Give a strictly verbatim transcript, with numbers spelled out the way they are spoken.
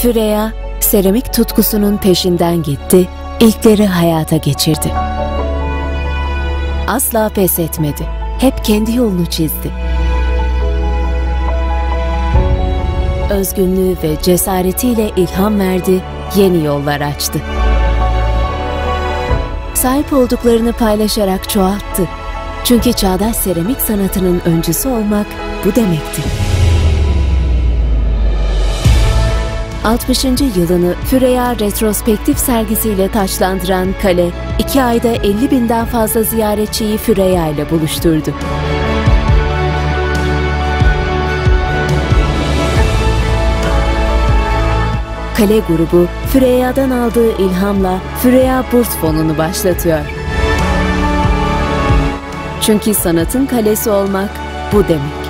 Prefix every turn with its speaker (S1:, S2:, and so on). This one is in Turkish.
S1: Füreya, seramik tutkusunun peşinden gitti, ilkleri hayata geçirdi. Asla pes etmedi, hep kendi yolunu çizdi. Özgünlüğü ve cesaretiyle ilham verdi, yeni yollar açtı. Sahip olduklarını paylaşarak çoğalttı. Çünkü çağdaş seramik sanatının öncüsü olmak bu demekti. altmışıncı yılını Füreya retrospektif sergisiyle taçlandıran kale, iki ayda elli binden fazla ziyaretçiyi Füreya ile buluşturdu. Kale grubu, Füreya'dan aldığı ilhamla Füreya Burs Fonu'nu başlatıyor. Çünkü sanatın kalesi olmak bu demek.